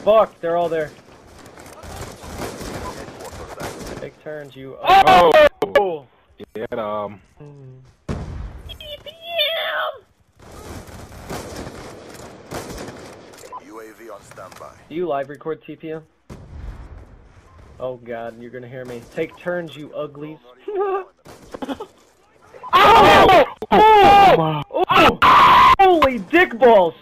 fuck, they're all there. Take turns, you. Oh! Get UAV on standby. Do you live record TPM? Oh god, you're gonna hear me. Take turns, you uglies. Oh! Holy dick balls!